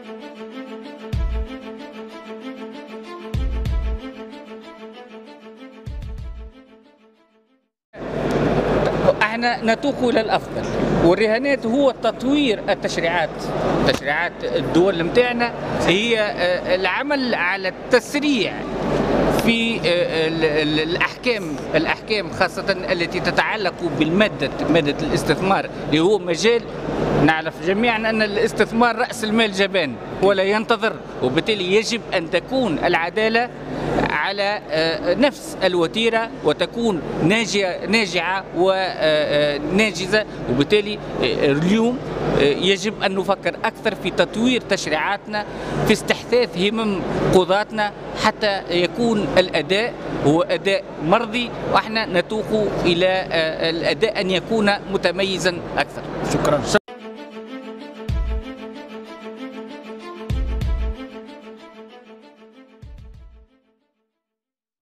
احنا نتوق الى الافضل، والرهانات هو تطوير تشريعات الدول متاعنا، هي العمل على التسريع في الأحكام خاصة التي تتعلق مادة الاستثمار، اللي هو مجال نعرف جميعا أن الاستثمار رأس المال جبان ولا ينتظر، وبالتالي يجب أن تكون العدالة على نفس الوتيرة وتكون ناجعة وناجزة. وبالتالي اليوم يجب أن نفكر أكثر في تطوير تشريعاتنا، في استحداث همم قضاتنا حتى يكون الأداء هو أداء مرضي، وإحنا نتوق إلى الأداء أن يكون متميزا أكثر. شكرا.